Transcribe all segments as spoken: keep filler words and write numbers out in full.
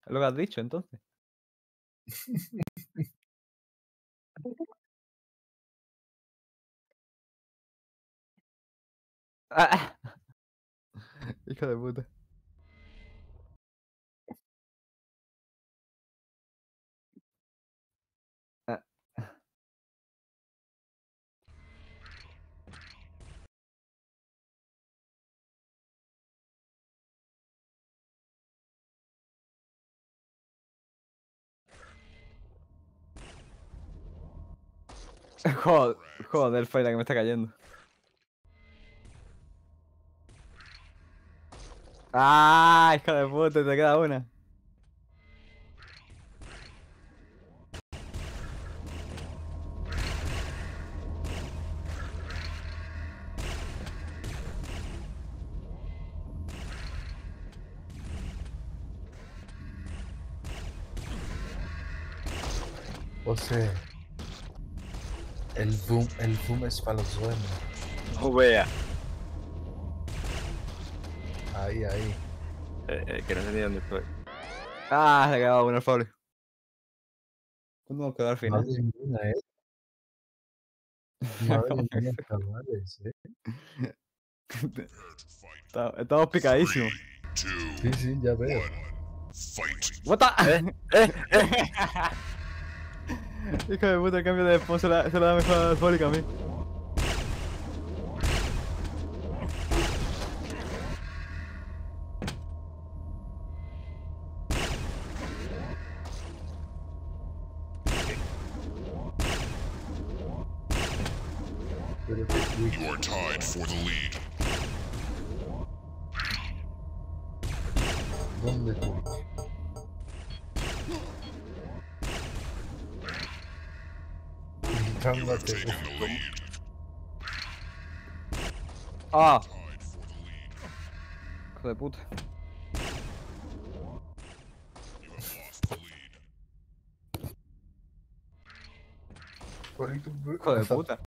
Es lo que has dicho, entonces. Ah, hijo de puta. Ah. Joder, joder, el faila que me está cayendo. ¡Ah! Hijo de puta, te queda una. O sea, el boom, el boom es para los buenos. Jubea. Ahí, ahí. Eh, eh, que no sé ni dónde estoy. ¡Ah! Se ha quedado una el Fabri. ¿Cuándo nos quedó al final? Madre mía, eh. Madre mía, cabales, eh. Está- Estamos picadísimos. Sí, sí, ya veo. What the? Eh, eh, eh. Hijo de puta, el cambio de spawn se la, se la da mejor al Fabri que a mí. Pero que sí. You are tied for the lead. ¿Dónde tú? You have Cámate. taken the lead. ¡Ah! Tied for the lead. Hijo de puta. You have lost the lead. Hijo de puta.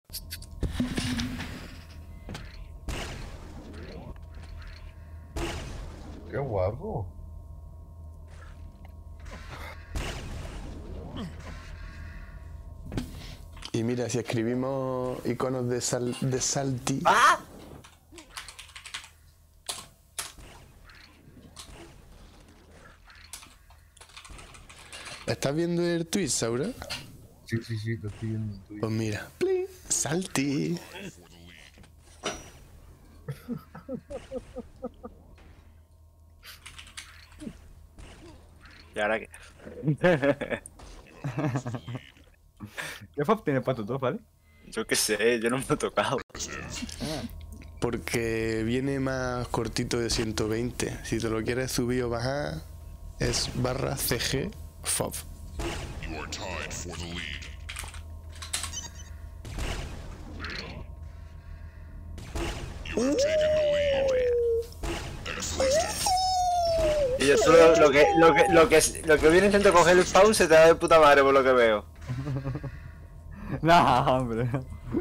Qué guapo. Y mira, si escribimos iconos de, sal, de Salty. ¡Ah! ¿Estás viendo el tweet, Saura? Sí, sí, sí, lo estoy viendo en Twitch. Pues mira, ¡pling! Salty. For the lead. ¿Y ahora qué? ¿Qué Fab tiene para tu top, vale? Yo qué sé, yo no me he tocado. Porque viene más cortito de ciento veinte. Si te lo quieres subir o bajar, es barra cg fob. You are tied for the lead. You have taken the lead. Exclusive. Y yo solo lo que, lo que, lo que, lo que viene intento coger el spawn se te da de puta madre por lo que veo. No, hombre.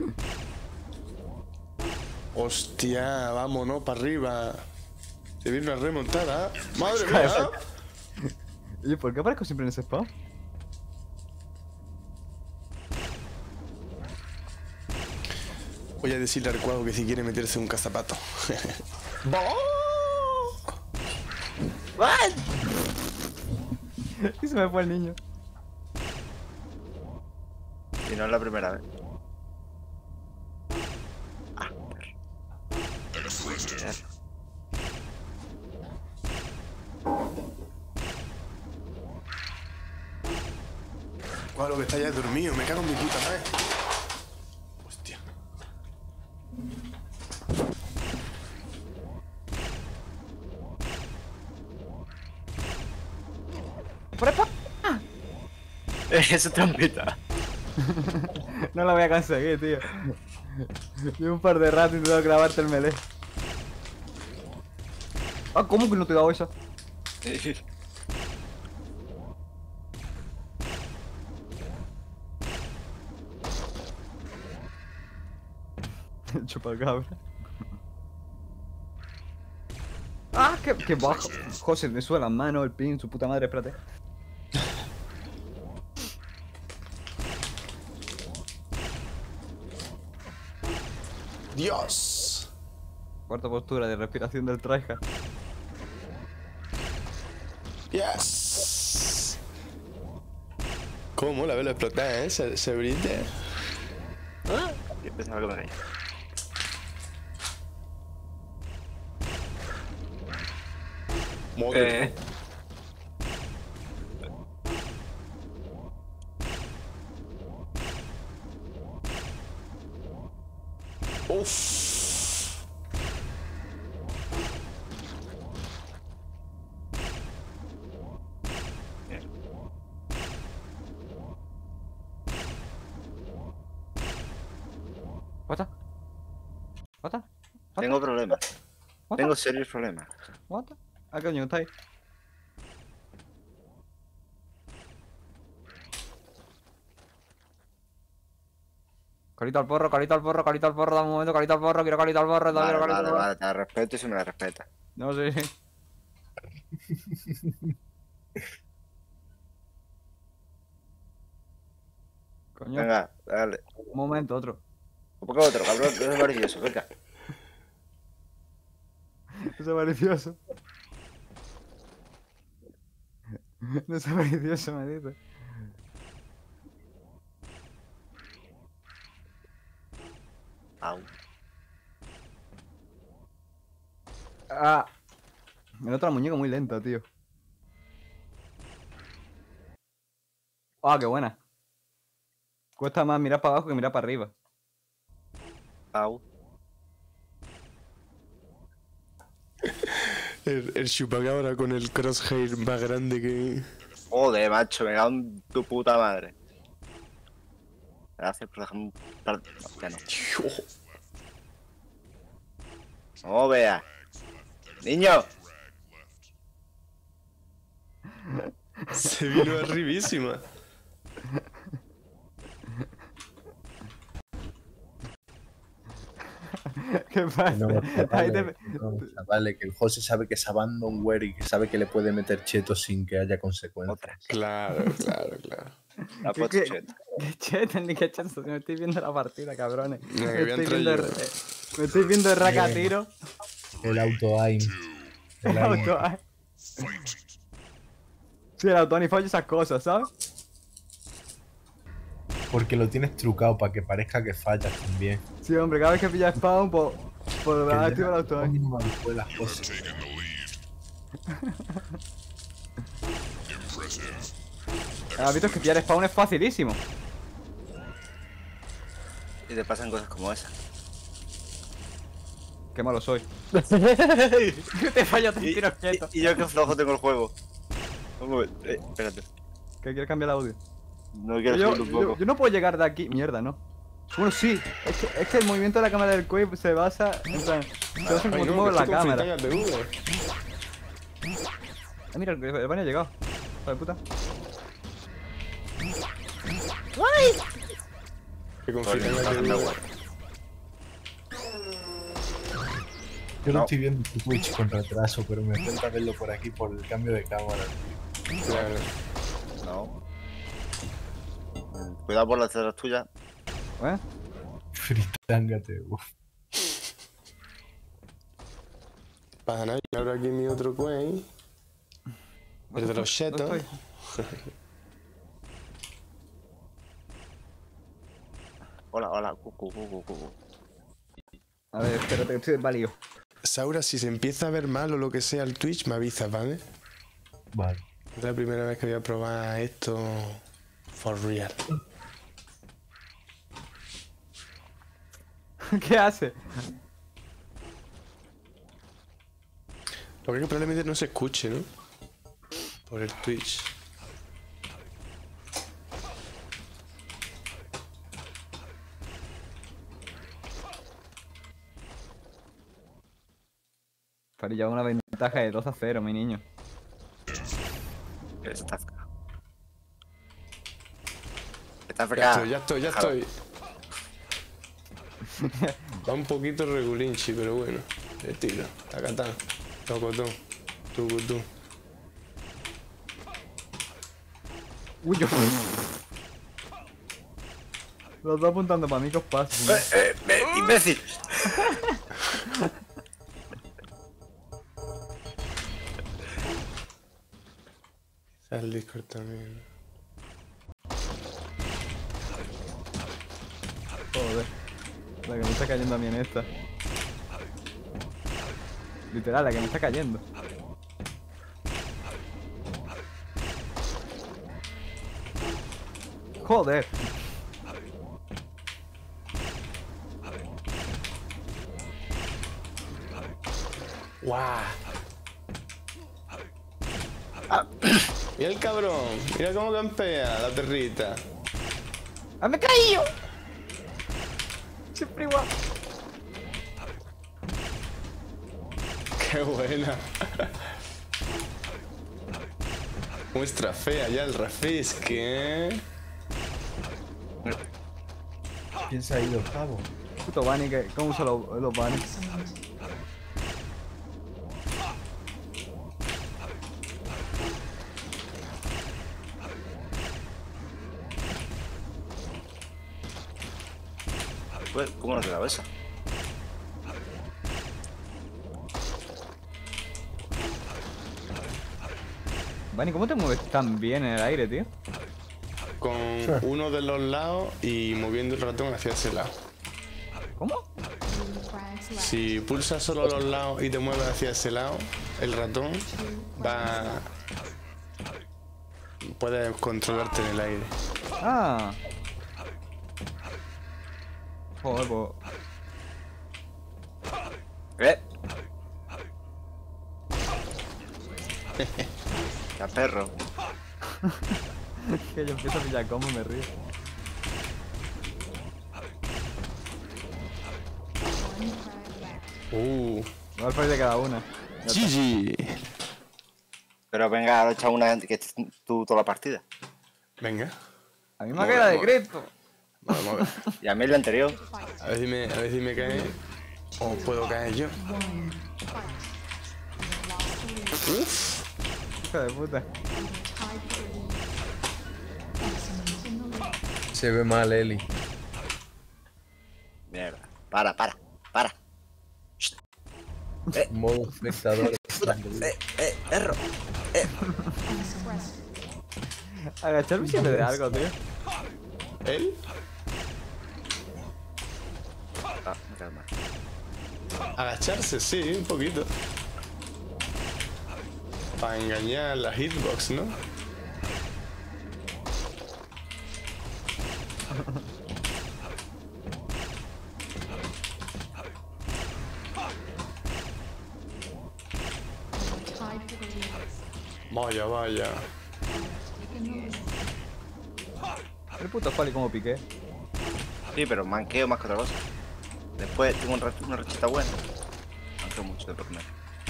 Hostia, vámonos para arriba. Se viene una remontada. ¡Madre mía! ¿Y por qué aparezco siempre en ese spawn? Voy a decirle al cuadro que si quiere meterse un cazapato. ¿What? Y se me fue el niño. Y no es la primera vez. Exclusive. Cuadro que está ya dormido, me cago en mi puta madre. Hostia. ¡Por ahí, Eso es trampita. No la voy a conseguir, tío. Llevo un par de ratos intentando clavarte el melee. Ah, ¿cómo que no te he dado esa? Chupa cabra. ¡Ah! que, que bajo. José, me sube las manos, el pin, su puta madre, espérate. Dios. Cuarta postura de respiración del tryhard. Yes. ¿Cómo? La velo explotar, ¿eh? Se, se brilla. Yo pensaba que me caía. Madre. Eh. Uff. What the? What the? What Tengo problemas. What Tengo the? serios problemas. What the? Ah, coño, está ahí. Carito al porro, carito al porro, carito al porro, dame un momento, carito al porro, quiero carito al porro, Vale, quiero carito al vale, porro. vale, te la respeto y se me la respeta. No sé. Coño, Venga, dale. un momento, otro. ¿Por qué otro, cabrón? Que es maravilloso, venga. Eso es malicioso. No es malicioso, me dice. Au. Ah. El otro muñeco muy lento, tío. Ah, qué buena. Cuesta más mirar para abajo que mirar para arriba. Au. El, el chupacabra con el crosshair más grande que... Joder, macho, me cago en tu puta madre. Gracias por dejarme un par de... No, ya no. No vea. Niño. Se vino arribísima. ¿Qué pasa? No, Ahí te... no, vale, que el José sabe que es abandonware y que sabe que le puede meter chetos sin que haya consecuencias. Otra. Claro, claro, claro. La ¿Qué, puesto qué, cheta. qué cheta, ni qué cheta, me estoy viendo la partida, cabrones. Mira, que Me voy a estoy, entrar viendo el, yo. eh, me estoy viendo el racatiro. El auto-aim. El El aim. auto ay. Sí, el auto y falla esas cosas, ¿sabes? Porque lo tienes trucado para que parezca que fallas también. Sí, hombre, cada vez que pilla spawn, pues, pues Que activa el ya- auto ay. no me fue las cosas. Taking the lead. Impressive. Has visto que pillar spawn es facilísimo. Y te pasan cosas como esa. Qué malo soy. Te fallo tres Y, tiros quietos. y- y yo que flojo tengo el juego. ¿Cómo? Eh, espérate. Que quiero cambiar el audio. No quiero Yo, subir un yo, poco. yo no puedo llegar de aquí. Mierda, ¿no? Bueno, sí. Es que, es que el movimiento de la cámara del Quake se basa en plan. Se basa en cómo Ay, tú no, mueves que la estoy con cámara. fritallas de uva. Ah, mira, el, el Bunny ha llegado. Hijo de puta. Que con Coño, fritallas está de haciendo uva. guay. Yo lo No. estoy viendo en Twitch con retraso, pero me falta verlo por aquí por el cambio de cámara. Claro. No. Mm, Cuidado por las ceras tuyas. ¿Eh? Fritángate, uff. Pasa nada, y ahora aquí mi otro Quake. El de los chetos. ¿Dónde estoy? Hola, hola. Cucu, cucu, cucu. A ver, espérate, que estoy desvalido. Saura, si se empieza a ver mal o lo que sea el Twitch, me avisas, ¿vale? Vale. Es la primera vez que voy a probar esto for real. ¿Qué hace? Lo que es que probablemente no se escuche, ¿no? Por el Twitch. Pero ya una ventaja de dos a cero, mi niño. Está Está Está Ya fregado. estoy, ya estoy, ya Déjalo. estoy. Va un poquito regulinchi, pero bueno. Le tiro. Tacatán. Tocotón. Tú, tú. Uy, yo. Los dos apuntando para mí, ¿qué os pasa? Eh, eh, eh, imbécil. Está el Discord también. Joder. La que me está cayendo a mí en esta. Literal, la que me está cayendo. Joder. ¡Guau! Mira el cabrón, mira cómo campea la perrita. ¡Ah, me he caído! Siempre igual. ¡Qué buena! Muestra fea ya el Rafis, que... ¿Quién se ha ido, pavo? Puto Bunny, que ¿cómo usa los, los Bunny? Pues, ¿cómo no te la esa? Bunny, ¿cómo te mueves tan bien en el aire, tío? Con uno de los lados y moviendo el ratón hacia ese lado. ¿Cómo? Si pulsas solo los lados y te mueves hacia ese lado, el ratón va... Puedes controlarte en el aire. Ah. Joder, pues. ¿Eh? Ya perro. Que yo empiezo a pillar combo y me río. Uh, No al fallo de cada una. Ya está. G G. Pero venga, ahora echa una que estés tú toda la partida. Venga, A mí me queda de Cristo. vamos a ver. Y a mí el anterior. A ver si me, a ver si me cae. O puedo caer yo. Uf. Hijo de puta. Se ve mal, Eli. Mierda. Para, para, para. Modo espectador. Eh, eh, erro. Agacharme siempre de algo, tío. ¿Él? Ah, me calma. Agacharse, sí, un poquito. Para engañar la hitbox, ¿no? Vaya, vaya. El puto Fali como piqué. Sí, pero manqueo más que otra cosa. Después tengo un rach- una rachita buena. Manqueo mucho de por medio.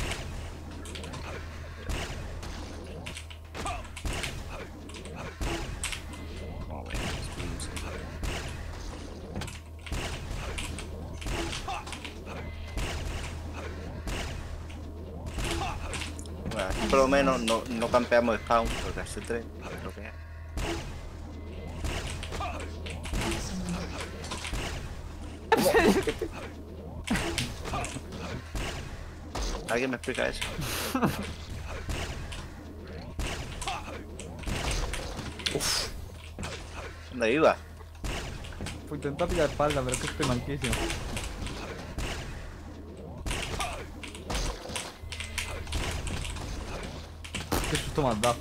Vamos a ver. Bueno, aquí por lo menos no, no campeamos spawn, porque hace tres, lo que es. ¿Alguien me explica eso? Uf. ¿Dónde iba? Pues intenta pillar espalda, pero es que estoy manquísimo. Qué susto me has dado.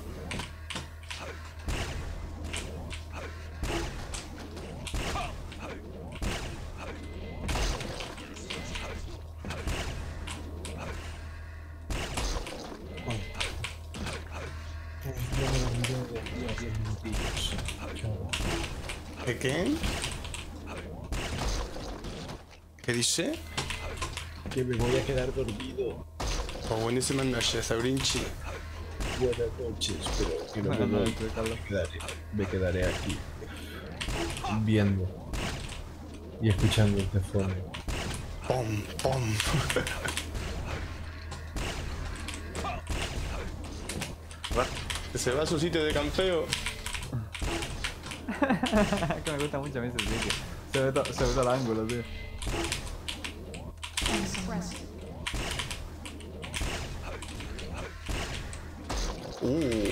¿Qué qué? ¿Qué dice? Que me voy a quedar dormido. Pues buenísimas noches, Sabrinchi. Buenas noches, pero que no me, No, voy. no, Carlos. Me quedaré, me quedaré aquí viendo y escuchando de fondo. Pom, pom. rato. Que se va a su sitio de campeo. Es que me gusta mucho a mí ese sitio. Se ve, to se ve todo el ángulo, tío. Uh.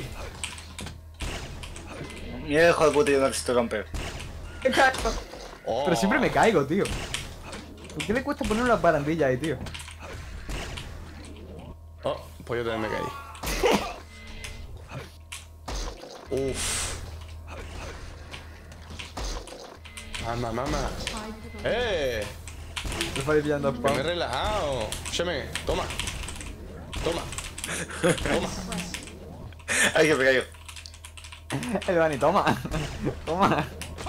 Mira el hijo de puta, yo no necesito campeón. ¡Me caigo! Oh. Pero siempre me caigo, tío. ¿Por qué le cuesta poner una barandilla ahí, tío? Oh, pues yo también me caí. Uff. Mamá, mamá. ¡Eh! Me estoy pillando a Que me he spawn. relajado. Escúchame, toma. Toma. Toma. Ay, que me cayó. El Bani, toma. Toma.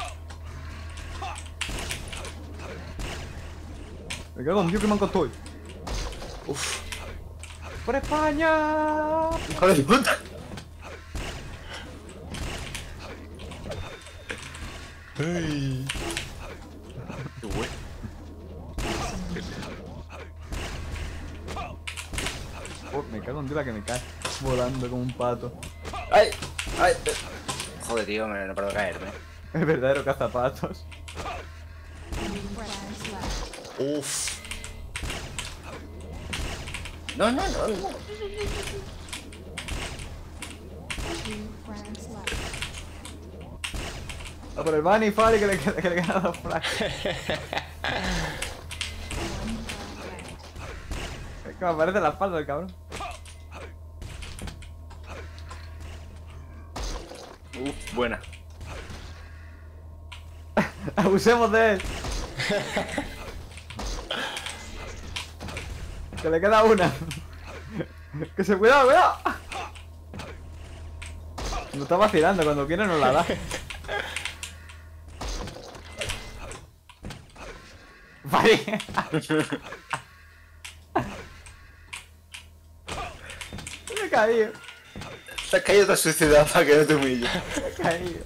Me cago en Dios que manco estoy. Uff. ¡Por España! Hijo de puta. Ay. Qué bueno. Oh, me cago en Dios la que me cae. Volando como un pato. Ay, ay. Joder, tío, me no paro de caerme. El verdadero cazapatos. Uff. No, no, no, no. A por el Bani, Fari, que le, que, que le quedan dos frags. Es que me aparece en la espalda el cabrón. Uf, buena. Abusemos de él. Que le queda una. Que se cuidado, cuidado. Nos está vacilando, cuando quiere nos la da. Vale. Me he caído. Te has caído toda suicidad para que no te humille. Me he caído.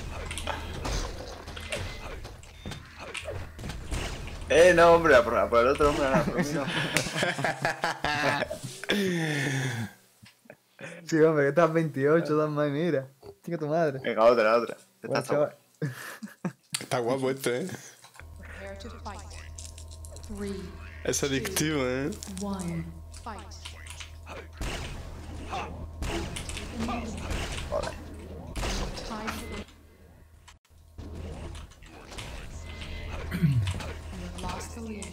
Eh, no, hombre, a por, a por el otro hombre, no, por mí no. Sí, hombre, que estás veintiocho, dan más, mira. Chica tu madre. Venga, otra, otra. Esta Bueno, está chaval. Está guapo esto, eh. Prepare to fight. Three, Es adictivo, eh. one, fight. Joder. Time to the... You've lost the lead.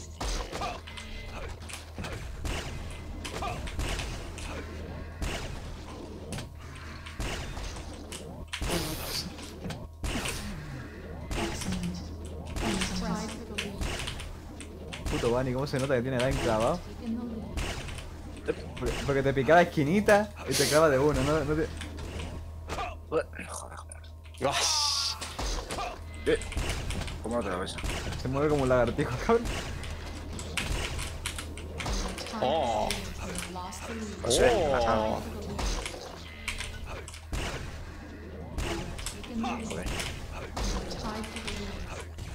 Excellent. Try for the lead. Puto Bani, ¿cómo se nota que tiene el enclavado? Taking the lead. Porque, porque te pica la esquinita y te clava de uno, ¿no? no te... Joder, joder. Uas. Eh, ¿cómo no te la ves? Se mueve como un lagartijo, cabrón. Time Oh. to the lead. You've lost the lead. No sé, Oh. pasado. For the lead. Taking the lead. Joder. You're tied for the lead.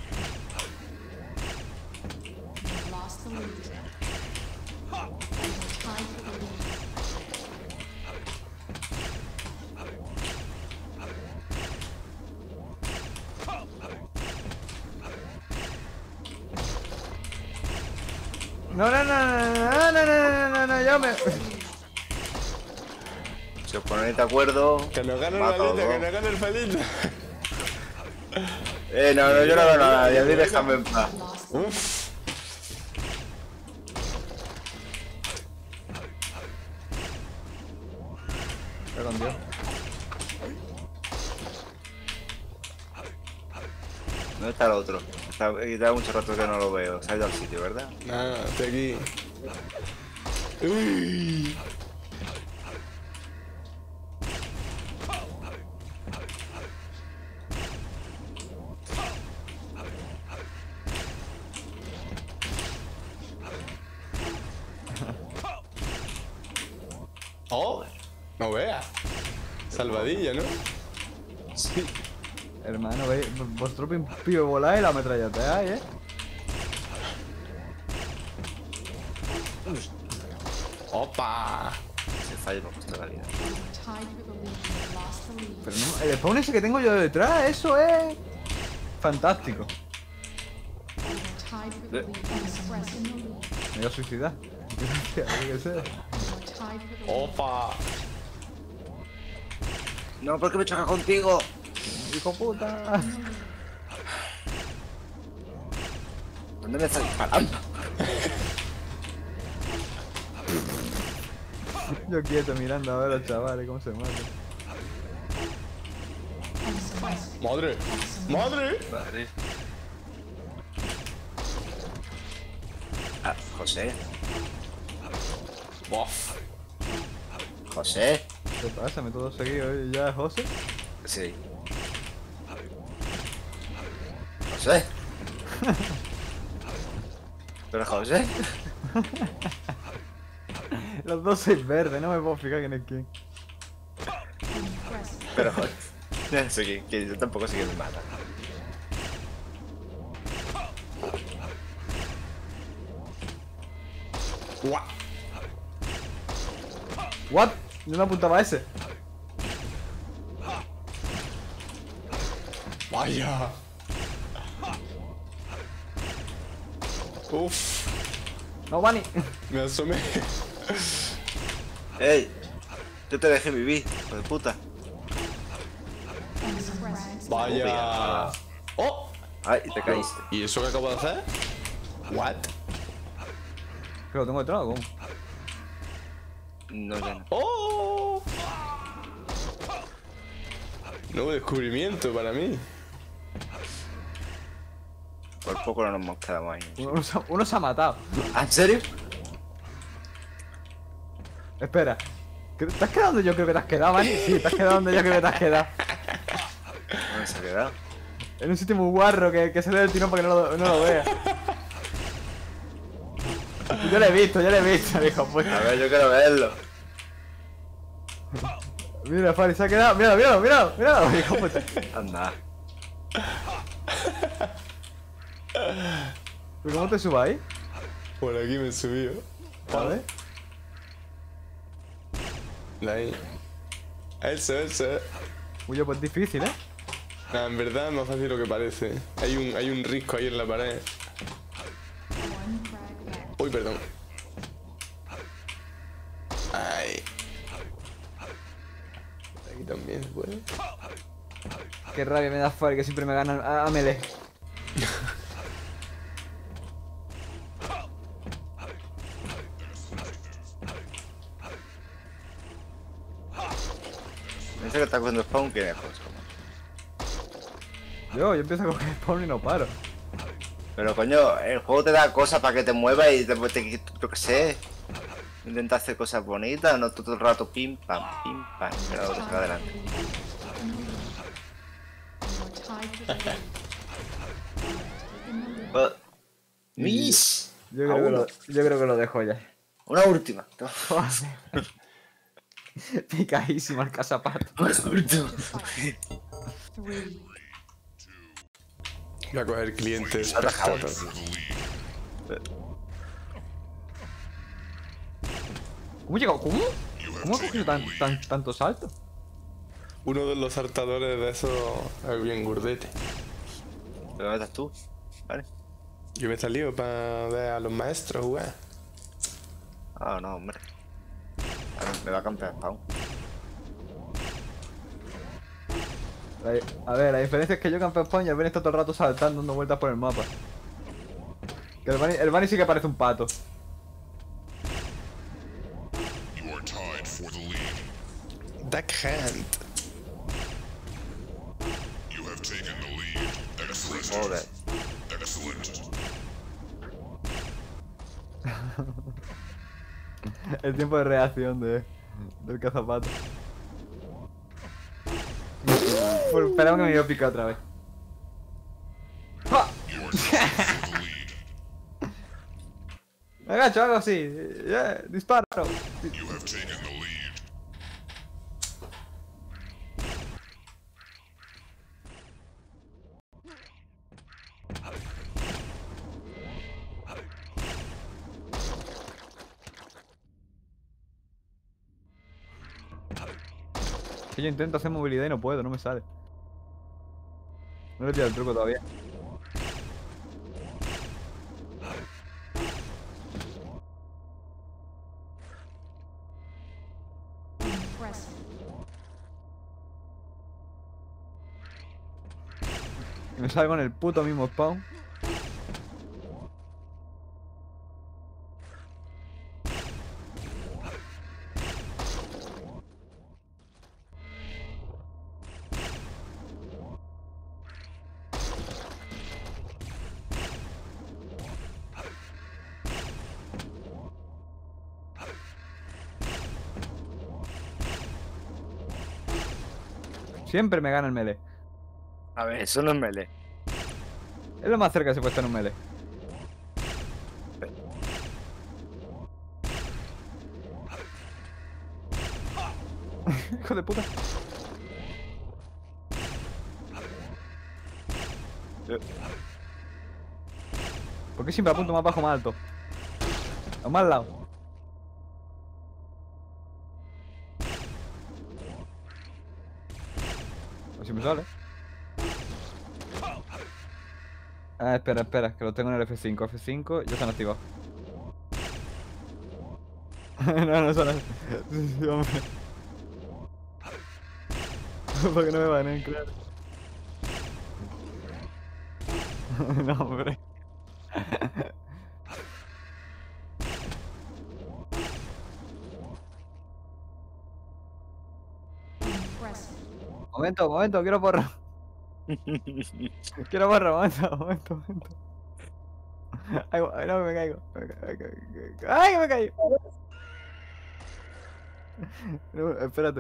You've lost the lead. You're tied for the lead. No, no, no, no, no, no, no, no, no, yo me... Si os ponéis de acuerdo. Que nos gane el mato a los palito, que dos. nos gane el palito. Eh, no, no, yo no gano a nadie, a mí déjame en paz. Lost the Uff. Me cago en Dios. ¿Dónde está el otro? Está, da mucho rato que no lo veo. Se ha ido al sitio, ¿verdad? Nada, estoy aquí. Uy. Oh, no veas. Salvadilla, ¿no? Sí. Hermano, veis, vosotros pim- pibe voláis y la ametrallateáis, ¿eh? Opa. Se falla me gusta la vida. tied for the lead. You lost the lead. Pero no, el spawn ese que tengo yo detrás, eso es fantástico. You are tied for the lead. Express in the lead. Me voy a suicidar. Gracias, lo que sea. You are tied for the lead. Opa. No, ¿por qué me choca contigo? Hijo puta. ¿Dónde me estás disparando? Yo quieto mirando a ver a los chavales cómo se matan. Madre. Madre. Madre. Ah, José. Bof. José. ¿Qué pasa? ¿Me todo seguido y ya, José? Sí. José. ¿Pero José? Los dos sois verdes, no me puedo fijar quién es quién. Pero José. No sé que, que yo tampoco sé que me mata. Guau. ¿What? Yo me apuntaba a ese. Vaya. Uf. No, Bunny. Me asomé. ¡Ey! Yo te dejé vivir, hijo de puta. Vaya. Oh. Ay, te caíste. ¿Y eso que acabo de hacer? What? ¿Que lo tengo detrás o cómo? No, ya no. Oh. Nuevo descubrimiento para mí. Por poco no nos hemos quedado ahí. Uno, se- uno se ha matado. ¿Ah, en serio? Espera. ¿que ¿Te has quedado donde yo creo que te has quedado, Bunny? Sí, te has quedado donde yo creo que te has quedado. ¿Dónde se ha quedado? En un sitio muy guarro que, que se dé el tirón para que no lo, no lo vea. Yo lo he visto, yo lo he visto, dijo, pues. A ver, yo quiero verlo. Mira, Fari, se ha quedado. Míralo, míralo, míralo, míralo, hijo puta. Anda. ¿Pero cómo te subas ahí? Por aquí me subió. A ver. Ahí. Eso, eso. Uy, pues es difícil, ¿eh? Nah, en verdad es más fácil de lo que parece. Hay un, hay un risco ahí en la pared. One frag left. Uy, perdón. Ay. Aquí también se puede. Qué rabia me da Fari que siempre me gana a, a melee. Me dice que está cogiendo spawn, ¿quién es José? Yo, yo empiezo a coger spawn y no paro. Pero coño, el juego te da cosas para que te muevas y después te, yo qué sé. Intenta hacer cosas bonitas, no todo el rato pim pam, pim pam. Pero ahora está adelante. You are tied for the lead. Taken the lead. Oh, ¡Miss! Yo creo, que lo, yo creo que lo dejo ya. Una última. Picadísimo el cazapato. Una última. Three. Voy a coger clientes. Atajado. ¿Cómo llegó? ¿Cómo? ¿Cómo ha cogido tan, tan, tanto salto? Uno de los saltadores de esos es bien gordete. ¿Pero dónde estás tú? Vale. Yo me he salido para ver a los maestros jugar. Ah, no, hombre. A ver, me va a campear spawn. La- A ver, la diferencia es que yo campeón spawn y el Bunny está todo el rato saltando, dando vueltas por el mapa. Que el Bunny, el Bunny sí que parece un pato. You are tied for the lead. Backhand. You have taken the lead. Excellent. Joder. Excellent. El tiempo de reacción de, del cazapato. Pues esperaba que me iba a picar otra vez. ¡Ah! You are tied for the lead. Me agacho, algo así. Yeah, disparo. You have taken the lead. Que yo intento hacer movilidad y no puedo, no me sale. No le he pillado el truco todavía. Impressive. Y me salgo en el puto mismo spawn. Siempre me gana el melee. A ver, eso no es melee. Es lo más cerca que se puede estar en un melee. Hijo de puta. ¿Por qué siempre apunto más bajo más alto? A más al lado. A ver si me sale. Ah, espera, espera, que lo tengo en el F cinco. F cinco, ya se han activado. No, no son. Sí, hombre. Para que no me banen, claro. No, hombre. Impressive. Momento, momento, quiero porra. Quiero porra, momento, momento, momento. Ay, ay, no, me caigo. Me ca- me ca- ¡Ay, que me caí! No, espérate.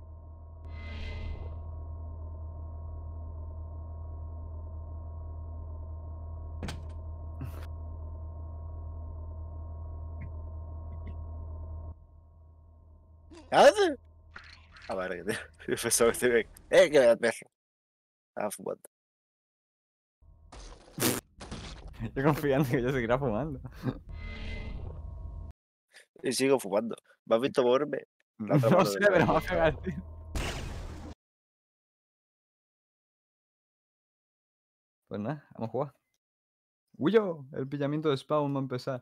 ¿Qué haces? A ver, que te... Pensaba que te... Eh, que me perro. Estaba fumando. Yo confiando que yo seguirá fumando. Y sigo fumando. ¿Me has visto moverme? La otra No mano sé, de- pero me va a pegar, tío. Pues nada, vamos a jugar. ¡Huyo! El pillamiento de spawn va a empezar.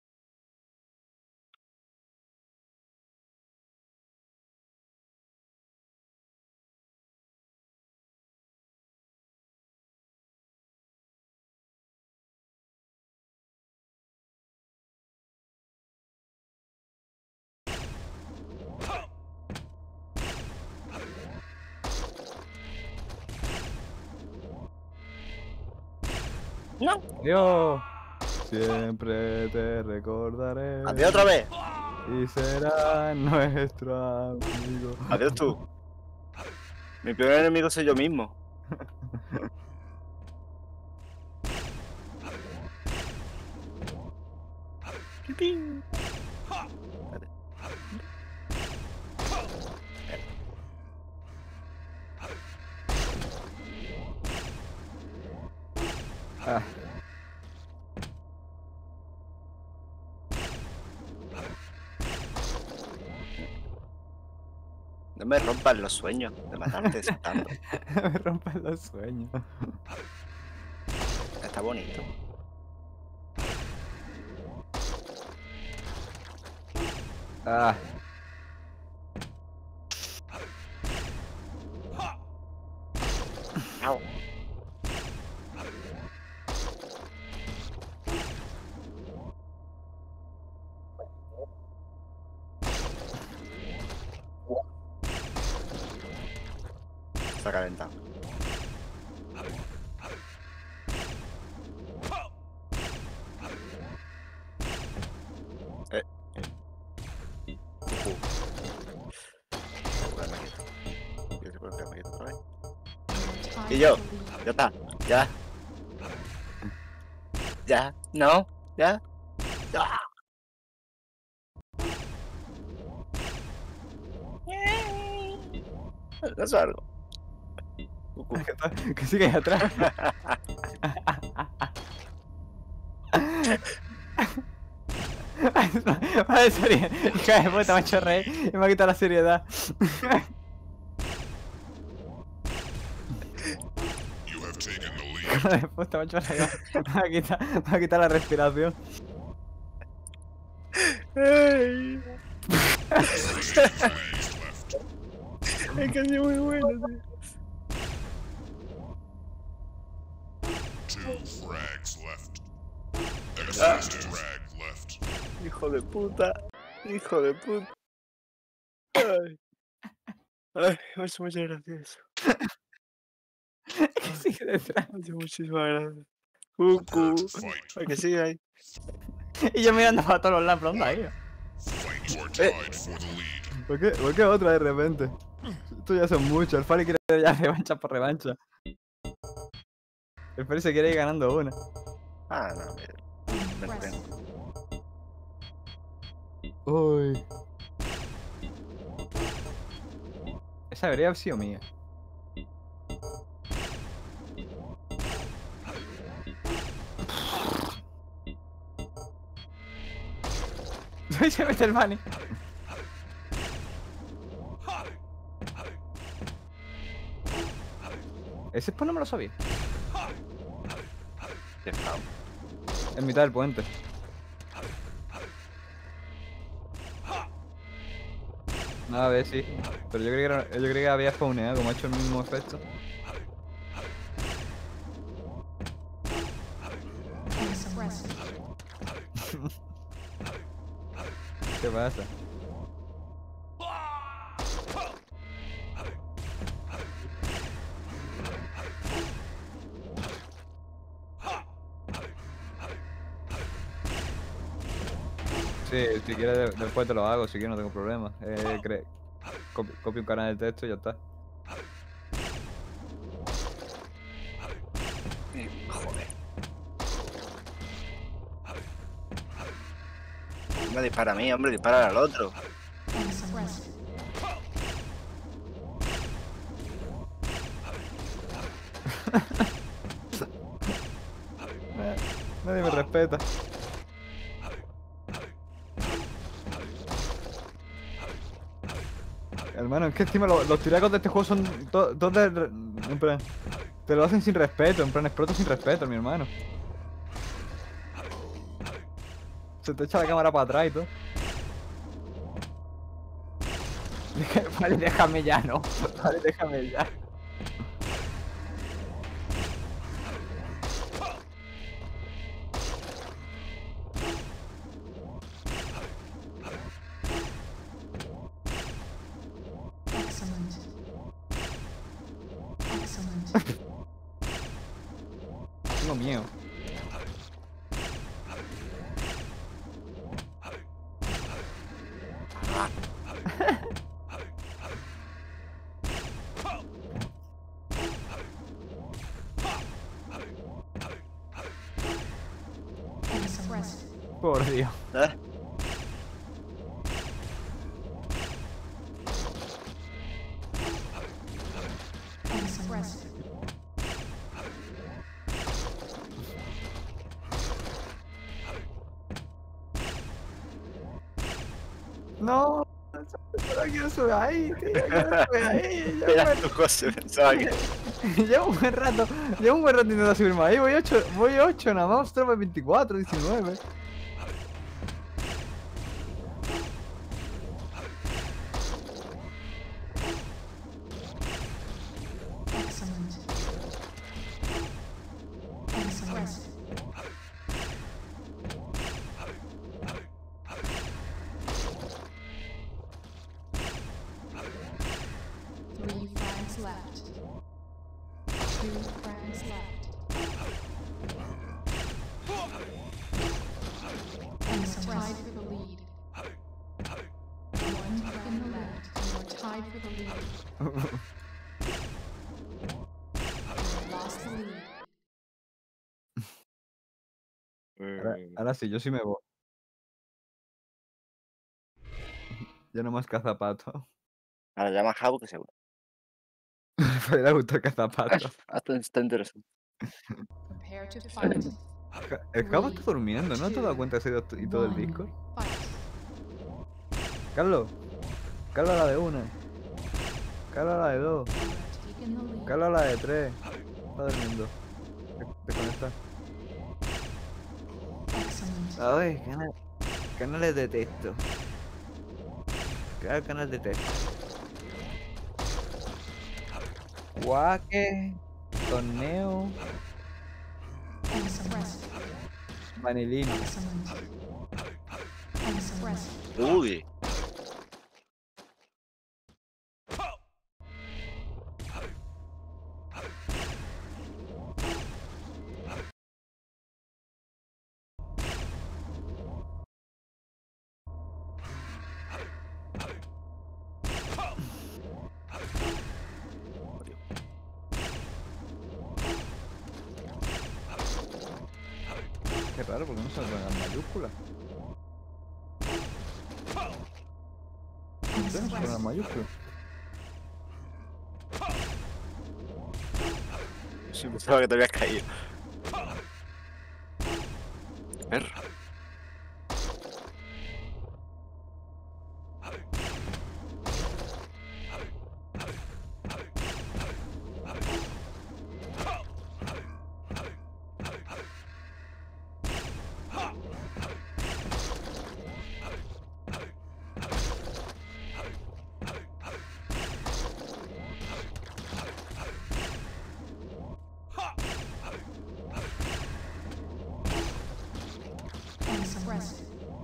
No. Adiós. Siempre te recordaré. Adiós otra vez. Y será nuestro amigo. Adiós tú. Mi peor enemigo soy yo mismo. Pipín. Espérate. Ah, No me rompan los sueños de matarte saltando. me rompen los sueños. Está bonito. Ah. Au. Está calentado. Eh. Uh. Voy a quedarme quieto. Yo sí puedo quedarme quieto otra vez. Time Y yo. to leave. Ya está. Ya. Ya. No. Ya. ¡Ah! No salgo. Cucú. Que sigue ahí atrás. Vale, serie. Hija de puta, me ha hecho reír y me ha quitado la seriedad. You have taken the lead. De puta, macho, me va a quitar, me va a quitar la respiración. Ay, Three frags left. es que es muy bueno, tío. Two frags left. Exhaust frag left. Hijo de puta. Hijo de puta. Ay. Ay, muchas, muchas gracias. Que sigue detrás. Muchas, muchísimas gracias. Cucu. Fight. Ay, que sigue ahí. Y yo mirando para todos los lados, ¿pero dónde ha ido? Fight. You are tied for the lead. ¿Por qué, ¿Por qué otra de repente? Esto ya son muchos. El Fari quiere ya revancha por revancha. El Fari se quiere ir ganando una. Ah, no, mira. Me tengo. Uy. Esa debería haber sido mía. Ahí se mete el Manny. Ese pues no me lo sabía. Ya está. En mitad del puente. A ver, sí. Pero yo creí que, era- yo creí que había spawneado, como ha hecho el mismo efecto. Express. ¿Qué pasa? Sí, si quieres de- después te lo hago, si quieres no tengo problema. Eh, cre- copi- copio un canal de texto y ya está. Joder. No me dispara a mí, hombre, dispara al otro. Express. Eh, nadie me respeta. Hermano, es que encima lo- los tiracos de este juego son to- todos de... re- en plan, te lo hacen sin respeto, en plan, exploto sin respeto, mi hermano. Se te echa la cámara para atrás y todo. Vale, déjame ya, no. Vale, déjame ya. Excellent. Excellent. Tengo miedo. Express. Por Dios. ¿Eh? Express. No, no quiero subir ahí, tío. Quiero subir ahí. Llevo Era un tu cosa, pensaba que. buen- llevo un buen rato. Llevo un buen rato intentando subirme ahí. Voy ocho, voy ocho nada más. Ostras, voy veinticuatro, diecinueve. Excellent. Express. Three frags left. Two frags left. Express. Tied for the lead. One in the left. You are tied for the lead. You lost the lead. Ahora, ahora sí, yo sí me voy. Ya no más cazapato. Ahora llama a Jabo que seguro. Me podría gustar cazapato. Hasta está interesante. Prepare to fight. Ja- El cabo está durmiendo, ¿no te has dado cuenta que se ha ido t- y todo el One. disco? Fight. Carlos. Carlos a la de una. Carlos a la de dos. You have taken taken the lead. Carlos a la de tres. Está durmiendo. Desconecta. Excellent. Ay, canal, canales de texto. Crear canal de texto. Guaque. Torneo. Excellent. Vanilino. Excellent. Excellent. Uy. Qué raro, porque no salen las mayúsculas. No sé, no salen las mayúsculas. Sí, pensaba que te habías caído. Perro. Excellent.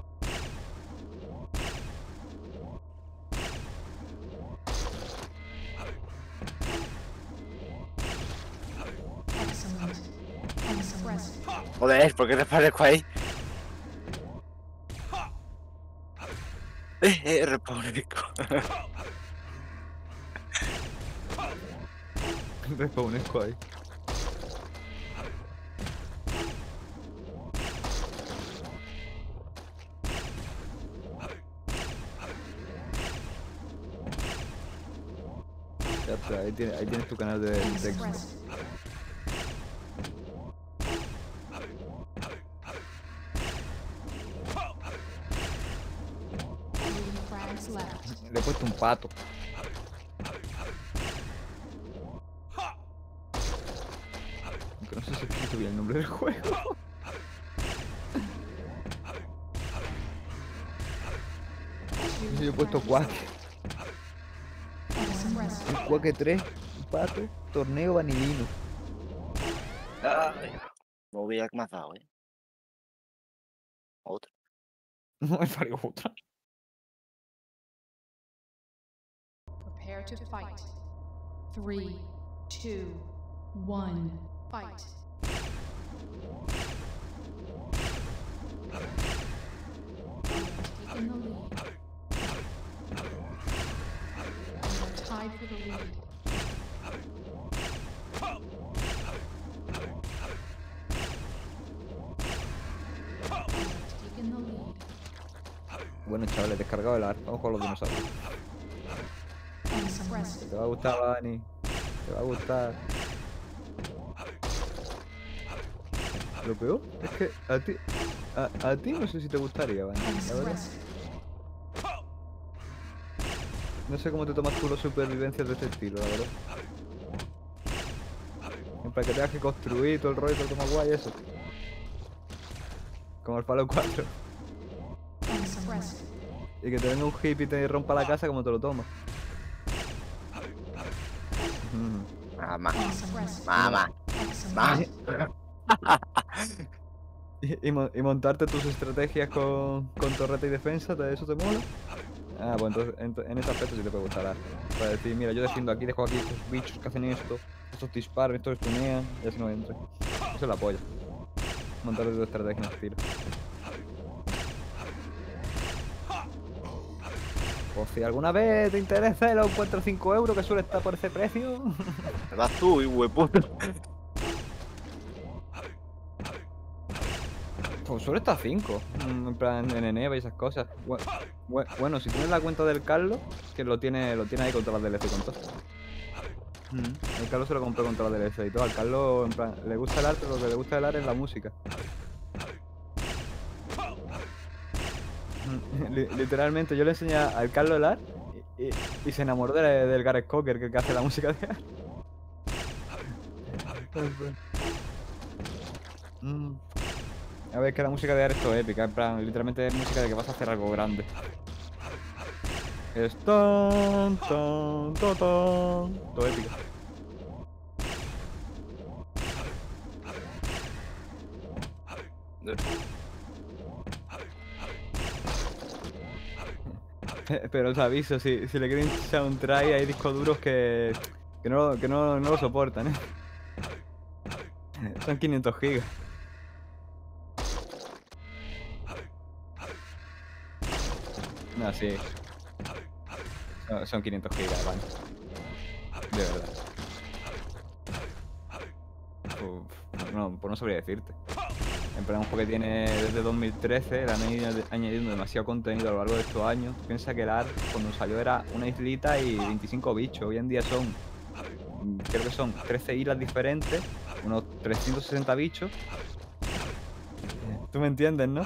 Excellent. Excellent. Joder, ¿por qué te parezco ahí? Eh, eh, repúblico. Respawnesco ahí. Ya está, ahí tienes, ahí tienes tu canal de texto. Express. Three frags left. Le he puesto un pato. Aunque no sé si he escrito bien el nombre del juego. Yo he puesto Quack. Express. Quack tres, un pato, torneo vanilino. Ay, no veía que me has dado, eh. Otra. No me parió otra. Prepare to fight. Three, two, one, fight. Taking the lead. You are tied for the lead. You have taken the lead. Bueno, chavales, descargado el ar. Vamos con los dinosaurios. Express. Te va a gustar, Vani. Te va a gustar. Lo peor es que a ti. A, a ti no sé si te gustaría, Vani. La verdad. Express. No sé cómo te tomas tú las supervivencias de este estilo, la verdad. En plan que tengas que construir todo el rollo, todo como guay, eso. Como el Fallout cuatro. Express. Y que te venga un hippie y te rompa la casa, como te lo tomas. Mm. Mamá, Express. mamá, mamá. Excellent. Y, y mo- y montarte tus estrategias con, con torreta y defensa, ¿te- ¿eso te mola? Ah, pues entonces en, en ese aspecto sí te puede gustar. Para decir, mira, yo defiendo aquí, dejo aquí estos bichos que hacen esto, estos disparan, estos stunean, y así no entra. Eso es la polla. Montarte tu estrategia en ese estilo. Pues si alguna vez te interesa el encuentro cinco euros que suele estar por ese precio. Te vas tú, y hueputo. Pues suele estar cinco, en plan en Eneva y esas cosas. Bu- bu- Bueno, si tienes la cuenta del Carlos, que lo tiene, lo tiene ahí con todas las D L C y con todo. Mm, El Carlos se lo compró con todas las D L C y todo. Al Carlos, en plan, le gusta el arte, pero lo que le gusta del arte es la música. Mm, li- Literalmente, yo le enseñé al Carlos el arte y, y- y se enamoró de- del Gareth Cocker, que, que hace la música de arte. Mm. A ver, que la música de Ar es todo épica, en plan, literalmente es música de que vas a hacer algo grande. Es ton, ton, ton, ton, todo épico. Pero os aviso, si, si le quieren soundtrack hay discos duros que, que, no, que no, no lo soportan, ¿eh? Son quinientos gigas. No, sí. Son, son quinientos gigas, vale. De verdad. Uf, no, pues no sabría decirte. En plan, porque tiene desde dos mil trece, le han ido añadiendo demasiado contenido a lo largo de estos años. Tú piensas que el A R cuando salió era una islita y veinticinco bichos. Hoy en día son, creo que son trece islas diferentes, unos trescientos sesenta bichos. Tú me entiendes, ¿no?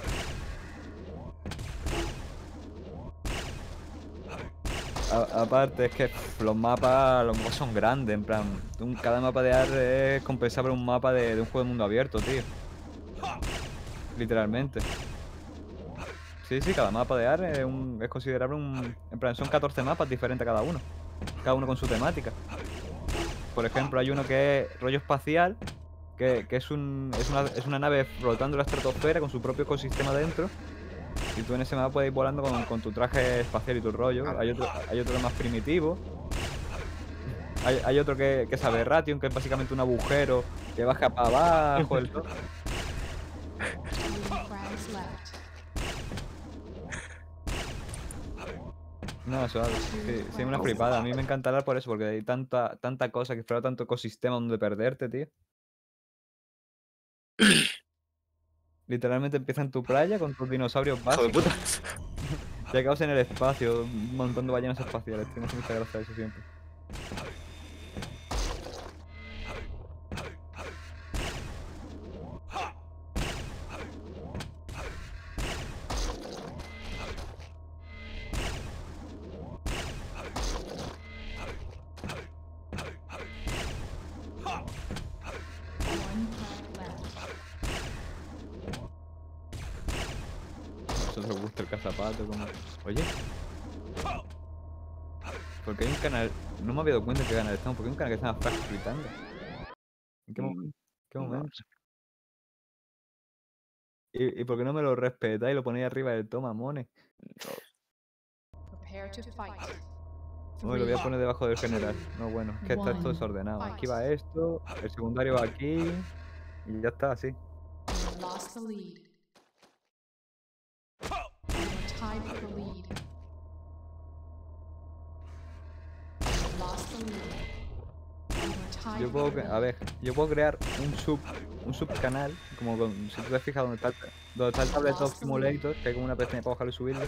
A- aparte es que pff, los mapas los mapas son grandes, en plan, un- cada mapa de A R es compensable un mapa de, de un juego de mundo abierto, tío. Literalmente. Sí, sí, cada mapa de A R es, un, es considerable un... En plan, son catorce mapas diferentes cada uno. Cada uno con su temática. Por ejemplo, hay uno que es rollo espacial, que, que es, un, es, una, es una nave flotando en la estratosfera con su propio ecosistema dentro. Y tú en ese mapa puedes ir volando con, con tu traje espacial y tu rollo. Hay otro, hay otro más primitivo. Hay, hay otro que, que es Aberration, que es básicamente un agujero que baja para abajo del todo. Three frags left. No, suave. Sí, sí, una flipada. A mí me encanta hablar por eso, porque hay tanta, tanta cosa, que explorar tanto ecosistema donde perderte, tío. Literalmente empieza en tu playa con tus dinosaurios Hijo de básicos puta. y acabas en el espacio, un montón de ballenas espaciales. Tío, me hace mucha gracia eso siempre. One frag left. A vosotros os gusta el cazapato, como... Oye. Porque hay un canal... No me había dado cuenta en qué canal estamos, porque hay un canal que se llama Frags Gritando. ¿En qué, mo- qué no momento? sé. ¿Y, ¿Y por qué no me lo respetáis y lo ponéis arriba del todo, mamones? Prepare to fight. No, lo voy a poner debajo del general. No, bueno, es que está esto One. desordenado. Aquí va esto, el secundario va aquí y ya está, así. You lost the lead. You are tied for the lead. You lost the lead. You are tied Yo for puedo, the cre- a lead. ver, yo puedo crear un sub, un subcanal, como con, si tú te fijas donde está, el- donde está el Tabletop Simulator, que hay como una pestaña para bajarlo y subirlo.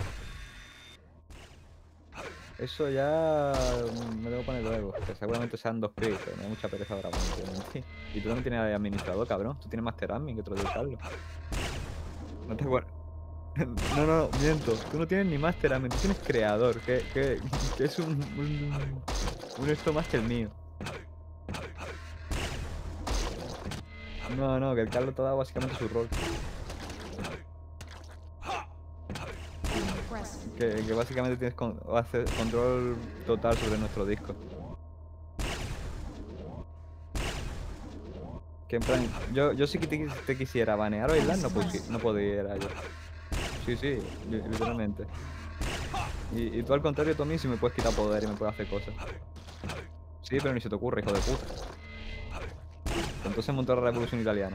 Eso ya mm, me tengo que poner luego, que seguramente sean dos clics, pero me da mucha pereza ahora. Bueno, y tú también tienes administrador, cabrón. Tú tienes Master Admin, que te lo digo, Carlos. No te acuerdas. No, no, miento. Tú no tienes ni Master Admin, tú tienes creador, que, que, que es un, un, un esto más que el mío. No, no, que el Carlos te ha dado básicamente su rol. Impressive. Que, que básicamente tienes con, hace- control total sobre nuestro disco. Que en plan, yo, yo sí que te, te quisiera banear o aislar, no, pusi- no pudiera yo. Sí, sí, li- literalmente. Y, y tú al contrario, tú a mí sí me puedes quitar poder y me puedes hacer cosas. Sí, pero ni se te ocurre, hijo de puta. Entonces montó la revolución italiana.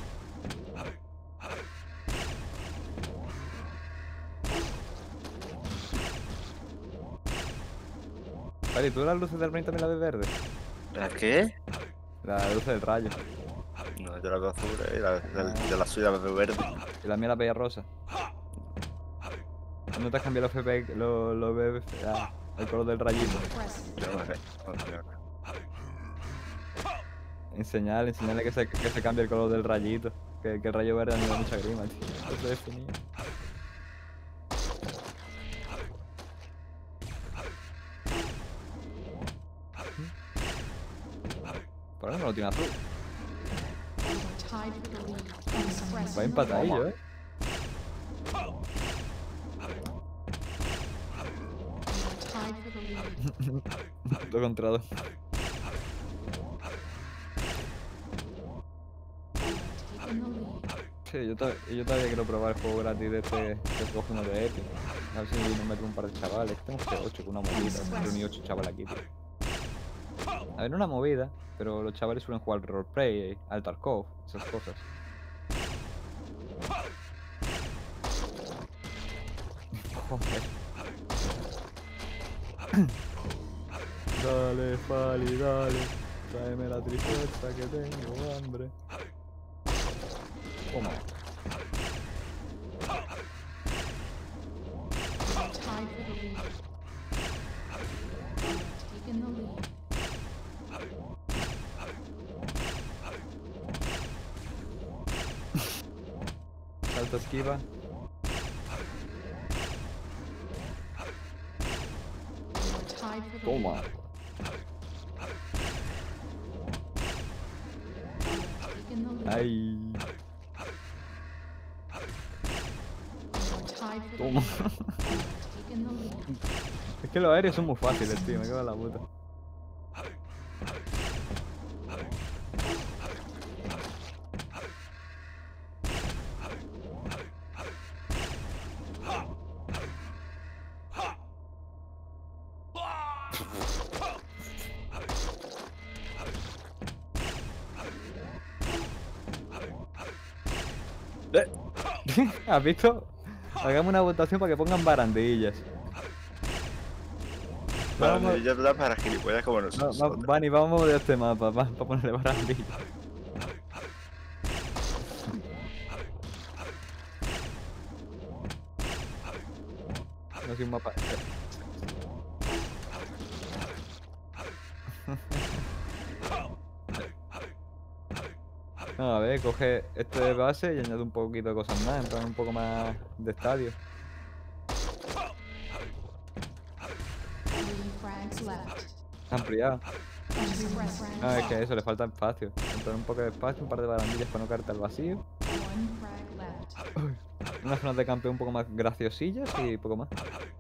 Vale, ¿y tú las luces del rain también las ves verdes? ¿La qué? Las luces del rayo. No, yo la veo azul, eh. La, de, de la suya la veo verde. Y la mía la veía rosa. ¿No te has cambiado los F P, los, los B F, ah, el color del rayito? Impressive. Yo no sé. No sé. Enseñarle, enseñarle que se, que se cambie el color del rayito. Que, que el rayo verde a mí me da mucha grima, tío. Eso es definido. Por ahora no lo tiene azul. tied for the lead. Express Va no empatadillo, lead. eh. Tied for the lead. Dos contra dos. Taken the lead. Sí, yo, to- yo todavía quiero probar el juego gratis de este que coge uno de Epic. A ver si nos meto un par de chavales. Tengo que ocho con una movida. Reunir ocho chavales aquí, tío. A ver, no una movida, pero los chavales suelen jugar roleplay, al Tarkov, esas cosas. Joder. Dale, Fali, dale. Tráeme la tristeza que tengo hambre. Toma. Tied for the lead. Taken the lead. Salto, esquiva. Tied for the Toma. lead. Taken the lead. Ay. Tied for the Toma. lead. Taken the lead. Es que los aéreos son muy fáciles, tío. Me cago en la puta. ¿Has visto? Hagamos una votación para que pongan barandillas. Vamos, Vale, yo da para gilipollas como va- nosotros. va- Vani, vamos de este mapa para ponerle barandillas. No soy un mapa. No, a ver, coge este de base y añade un poquito de cosas más, en plan un poco más de estadio. Three frags left. Ampliado. Express frags No, es que eso, le falta espacio. En plan un poco de espacio, un par de barandillas para no caerte al vacío. One frag left. Unas zonas de campeo un poco más graciosillas y poco más.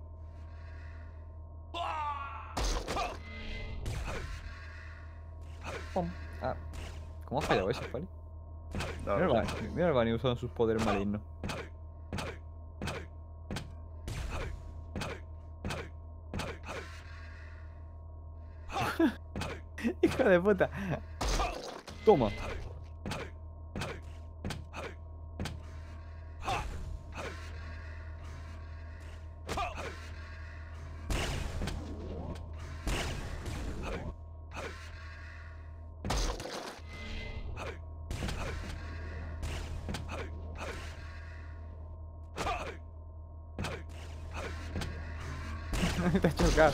Pum. Ah, ¿cómo ha fallado eso, Fali? No, Mira el no, Vani, mira el Vani usando sus poderes malignos. Hijo de puta. Toma. Te ha chocado.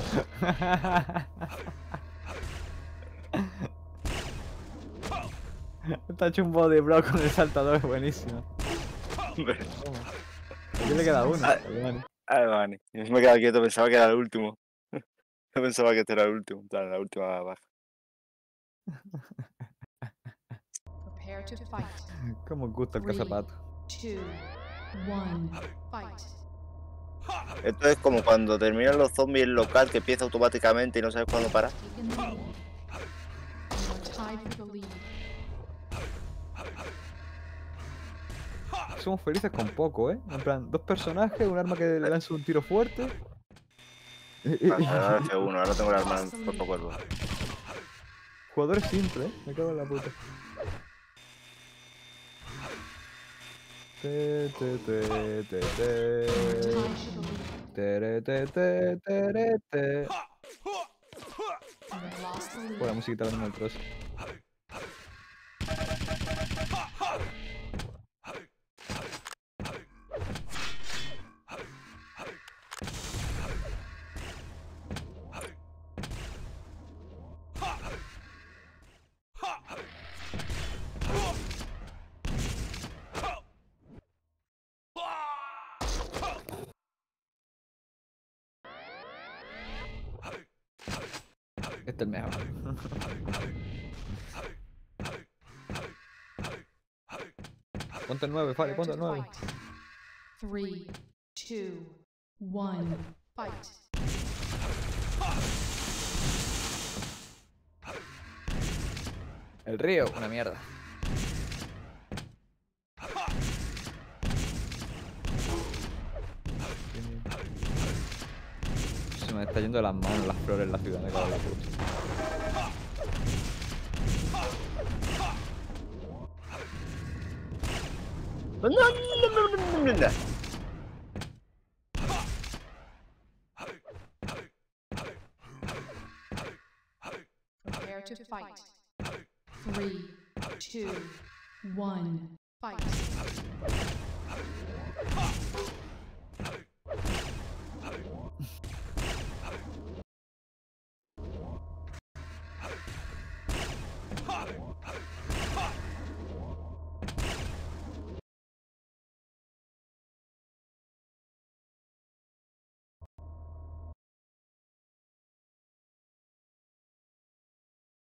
Te ha hecho un body block con el saltador, buenísimo. hombre. Toma. Aquí le queda uno. Ah. al Vani. Ay, Vani. Yo me he quedado quieto, pensaba que era el último. Yo pensaba que este era el último, en plan, la última baja. Prepare to fight. Cómo os gusta el Three, cazapato. two, one, fight. Esto es como cuando terminan los zombies el local que empieza automáticamente y no sabes cuándo parar. Taken the lead. You are tied for the lead. Somos felices con poco, ¿eh? En plan, dos personajes, un arma que le lanza un tiro fuerte. Y- y- y- Ahora F uno, ahora tengo el arma en cuerpo a cuerpo. Jugadores simples, ¿eh? Me cago en la puta. Te, te, te, te, Tied te. for the lead. Tere, te, te, tere, te. You have lost the Por la lead. musiquita de el trozo. Este es el mejor. Ponte el nueve, Fari, ponte el nueve. Three, two, one, fight. El río, una mierda. Se me está yendo de las manos las flores en la ciudad, me cago en la puta. No, no, no, no, no, no. Prepare to fight. Three, two, one, fight.